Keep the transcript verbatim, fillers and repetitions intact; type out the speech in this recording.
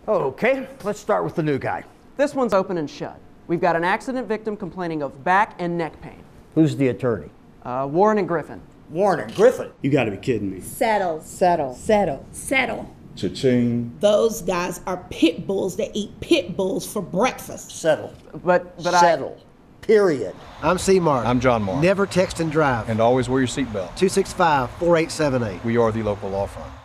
Okay, let's start with the new guy. This one's open and shut. We've got an accident victim complaining of back and neck pain. Who's the attorney? Uh, Warren and Griffin. Warren and Griffin. You gotta be kidding me. Settle. Settle. Settle. Settle. Cha-ching. Those guys are pit bulls that eat pit bulls for breakfast. Settle. But, but Settle. I... Period. I'm C. Mark. I'm John Mark. Never text and drive. And always wear your seatbelt. two six five, four eight seven eight. We are the local law firm.